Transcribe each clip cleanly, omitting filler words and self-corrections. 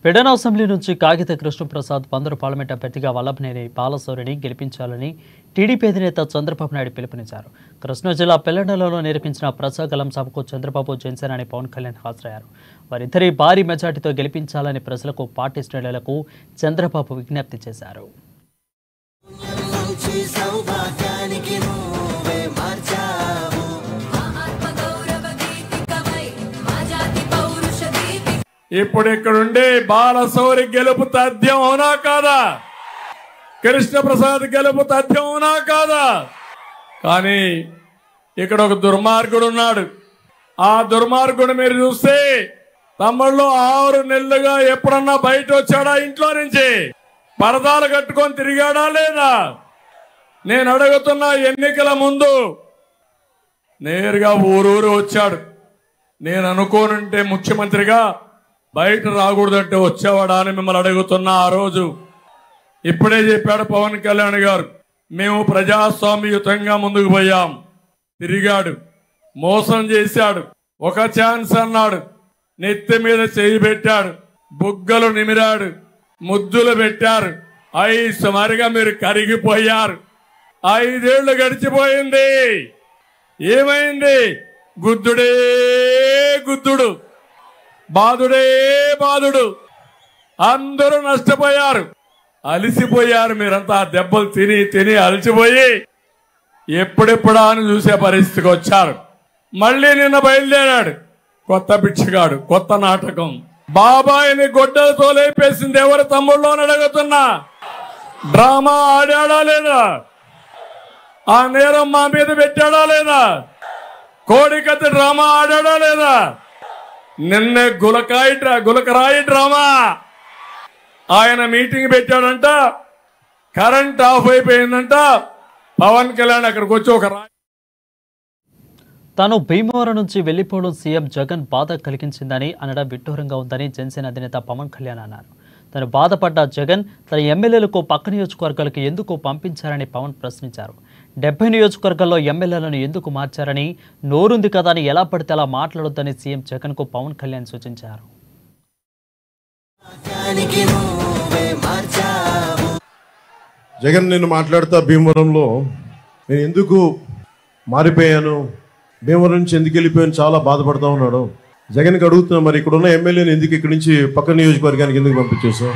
Pedana assembly నుంచి కాగిత Krishnaprasad పందరు parliament అభ్యర్థిగా వల్లభనేని బాలశౌరిని గెలిపించాలని టీడీపీ అధినేత చంద్రబాబు నాయుడు పిలుపునిచ్చారు. కృష్ణా జిల్లా పెళ్లెండలలో నిర్వహించిన ప్రజాగలం సభకు చంద్రబాబు, జనసేనాని పవన్ కళ్యాణ్ హాజరయ్యారు. వారిద్దరి భారీ మెజార్టీతో గెలిపించాలని ప్రజలకు, పార్టీ శ్రేణులకు చంద్రబాబు విజ్ఞప్తి చేశారు. ఇప్పుడు ఇక్కడుండే బాలశౌరి గెలుపు తథ్యం అవునా కాదా? కృష్ణప్రసాద్ గెలుపు తథ్యం అవునా కాదా? కానీ ఇక్కడ ఒక దుర్మార్గుడు ఉన్నాడు. ఆ దుర్మార్గుడు మీరు చూస్తే తమ్ముళ్ళు 6 నెలలుగా ఎప్పుడన్నా బయట వచ్చాడా? ఇంట్లో నుంచి పరదాలు కట్టుకొని తిరిగాడా లేదా? నేను అడుగుతున్నా, ఎన్నికల ముందు నేరుగా ఊరూరు వచ్చాడు. నేను అనుకోనుంటే ముఖ్యమంత్రిగా బయట రాకూడదంటే వచ్చేవాడా అని మిమ్మల్ని అడుగుతున్నా. ఆ రోజు ఇప్పుడే చెప్పాడు పవన్ కళ్యాణ్ గారు, మేము ప్రజాస్వామ్యయుతంగా ముందుకు పోయాం. తిరిగాడు, మోసం చేశాడు, ఒక ఛాన్స్ అన్నాడు, నెత్తి మీద చేయి పెట్టాడు, బుగ్గలు నిమిరాడు, ముద్దులు పెట్టారు. మరిగా మీరు కరిగిపోయారు. 5 ఏళ్లు గడిచిపోయింది. ఏమైంది? గుద్దుడే గుద్దుడు, బాధుడే బాధుడు. అందరూ నష్టపోయారు, అలిసిపోయారు. మీరంతా దెబ్బలు తిని తిని అలసిపోయి ఎప్పుడెప్పుడా అని చూసే పరిస్థితికి వచ్చారు. మళ్ళీ నిన్న బయలుదేరాడు కొత్త పిచ్చిగాడు, కొత్త నాటకం. బాబాయిని గొడ్డలతో లేపేసింది ఎవరు తమ్ముళ్ళు అని అడుగుతున్నా. డ్రామా ఆడాడా లేదా? ఆ నేరం మా మీద పెట్టాడా లేదా? కోడికత్తి డ్రామా ఆడాడా లేదా? నిన్నే గులకరాయి డ్రామా. ఆయన మీటింగ్ పెట్టాడంట, కరెంట్ ఆఫ్ అయిపోయిందంట. పవన్ కళ్యాణ్ అక్కడికి వచ్చి ఒక తాను భీమవరం నుంచి వెళ్లిపోవడం సీఎం జగన్ బాధ కలిగించిందని అనడం విడ్డూరంగా ఉందని జనసేన అధినేత పవన్ కళ్యాణ్ అన్నారు. తను బాధపడ్డ జగన్ తన ఎమ్మెల్యేలకు పక్క నియోజకవర్గాలకు ఎందుకు పంపించారని పవన్ ప్రశ్నించారు. 70 నియోజకవర్గాల్లో ఎమ్మెల్యేలను ఎందుకు మార్చారని, నోరుంది కదా అని ఎలా పడితే అలా మాట్లాడొద్దని సీఎం జగన్ కు పవన్ కళ్యాణ్ సూచించారు. జగన్ నేను మాట్లాడుతా భీమవరంలో నేను ఎందుకు మారిపోయాను, భీమవరం నుంచి ఎందుకు వెళ్ళిపోయాను, చాలా బాధపడతా ఉన్నాడు. జగన్కి అడుగుతున్నా, మరి ఇక్కడ ఉన్న ఎమ్మెల్యేని ఎందుకు ఇక్కడి నుంచి పక్క నియోజకవర్గానికి ఎందుకు పంపించేసావు?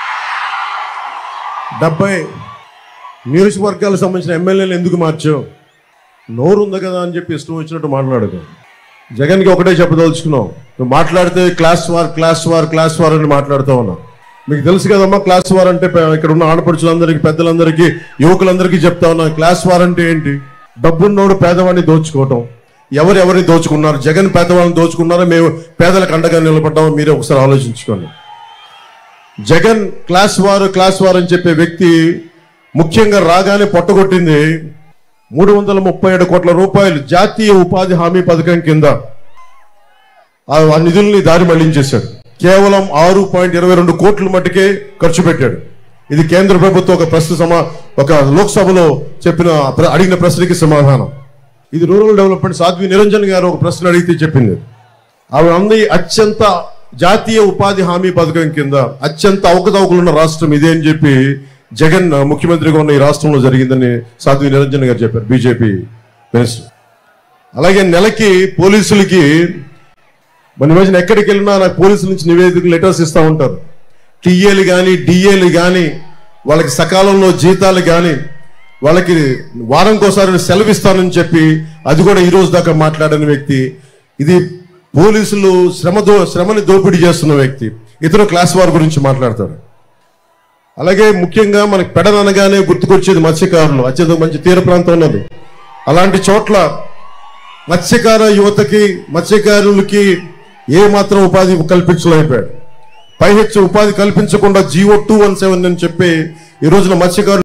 70 నియోజకవర్గాలకు సంబంధించిన ఎమ్మెల్యేలు ఎందుకు మార్చావు? నోరు ఉంది కదా అని చెప్పి ఇష్టం వచ్చినట్టు మాట్లాడదు. జగన్కి ఒకటే చెప్పదలుచుకున్నావు, నువ్వు మాట్లాడితే క్లాస్ వార్ అని మాట్లాడుతూ ఉన్నావు. మీకు తెలుసు కదమ్మా, క్లాస్ వార్ అంటే ఇక్కడ ఉన్న ఆడపడుచులందరికీ, పెద్దలందరికీ, యువకులందరికీ చెప్తా ఉన్నా. క్లాస్ వార్ అంటే ఏంటి? డబ్బున్నోడు పేదవాడిని దోచుకోవటం. ఎవరిని దోచుకున్నారు? జగన్ పేదవాళ్ళని దోచుకున్నారా? మేము పేదలకు అండగా నిలబడ్డామో మీరే ఒకసారి ఆలోచించుకోండి. జగన్ క్లాస్ వార్ అని చెప్పే వ్యక్తి ముఖ్యంగా రాగానే పొట్టగొట్టింది 337 కోట్ల రూపాయలు జాతీయ ఉపాధి హామీ పథకం కింద ఆ నిధుల్ని దారి మళ్లించేశాడు. కేవలం 6.22 కోట్ల మట్టుకే ఖర్చు పెట్టాడు. ఇది కేంద్ర ప్రభుత్వం ఒక లోక్సభలో అడిగిన ప్రశ్నకి సమాధానం. ఇది రూరల్ డెవలప్మెంట్ సాధ్వి నిరంజన్ గారు ఒక ప్రశ్న అడిగితే చెప్పింది. ఆవిడ అంది, అత్యంత జాతీయ ఉపాధి హామీ పథకం కింద అత్యంత అవకతవకలున్న రాష్ట్రం ఇదే అని చెప్పి జగన్ ముఖ్యమంత్రిగా ఉన్న ఈ రాష్ట్రంలో జరిగిందని సాధ్వి నిరంజన్ గారు చెప్పారు, బీజేపీ మినిస్టర్. అలాగే నెలకి పోలీసులకి మన మధ్యన ఎక్కడికి వెళ్ళినా నాకు పోలీసుల నుంచి నివేదికలు, లెటర్స్ ఇస్తూ ఉంటారు. టీఏలు కానీ, డిఏలు కానీ, వాళ్ళకి సకాలంలో జీతాలు కానీ, వాళ్ళకి వారంకోసారి సెలవు ఇస్తానని చెప్పి అది కూడా ఈ రోజు దాకా మాట్లాడని వ్యక్తి. ఇది పోలీసులు శ్రమని దోపిడీ చేస్తున్న వ్యక్తి. ఇతను క్లాస్ వార్ గురించి మాట్లాడతాడు. అలాగే ముఖ్యంగా మనకి పెడననగానే గుర్తుకొచ్చేది మత్స్యకారులు. అత్యంత మంచి తీర ప్రాంతం ఉన్నది. అలాంటి చోట్ల మత్స్యకార యువతకి, మత్స్యకారులకి ఏ మాత్రం ఉపాధి కల్పించలేకపోయాడు. పైహెచ్చు ఉపాధి కల్పించకుండా జీవో 217 అని చెప్పి ఈ రోజున మత్స్యకారులు